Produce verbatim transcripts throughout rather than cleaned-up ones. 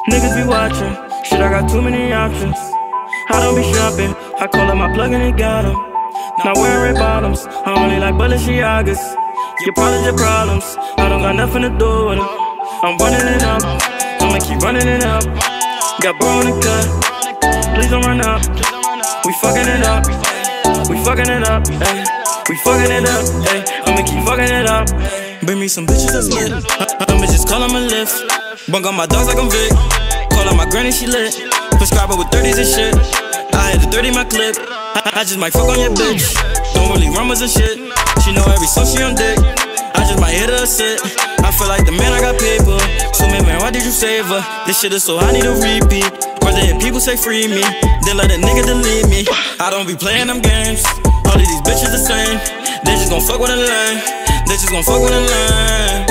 Niggas be watching, shit, I got too many options. I don't be shopping, I call up my plug and it got 'em. Not wearing red bottoms, I only like Balenciagas. Your problems, your problems, I don't got nothing to do with 'em. I'm running it up, I'ma keep running it up. Got bro in the cut, please don't run up. We fucking it up, we fucking it up, ayy. We fucking it up, ayy. I'ma keep fucking it up. Bring me some bitches that's lit. Them bitches call 'em a lift. Bunk on my dogs like I'm Vic. Call out my granny, she lit. Prescribe her with thirties and shit. I had the thirty in my clip. I, I just might fuck on your bitch. Don't really rumors and shit. She know every song she on dick. I just might hit her a sit. I feel like the man, I got paper. So man, man, why did you save her? This shit is so I need a repeat. Rather hear people say free me, then let a nigga delete me. I don't be playing them games. All of these bitches the same. They just gon' fuck with a lane. They just gon' fuck with a lane.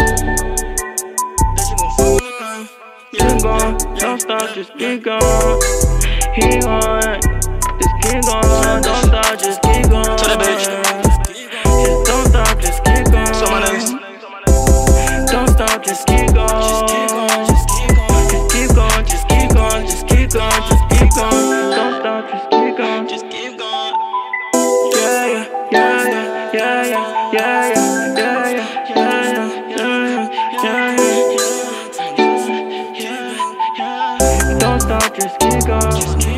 Keep going, don't stop, just keep going. Keep going, just keep going. Don't stop, just keep going. Tell that bitch. Just don't stop, just keep going. So my name's Don't stop, just keep going. Just keep going, just keep going. Just keep going, just keep going. Just keep going, just keep going. Don't stop, just keep going. Just keep going. Yeah, yeah, yeah, yeah, yeah, yeah, yeah, yeah, yeah, yeah, yeah, yeah, yeah. Don't stop, just keep going.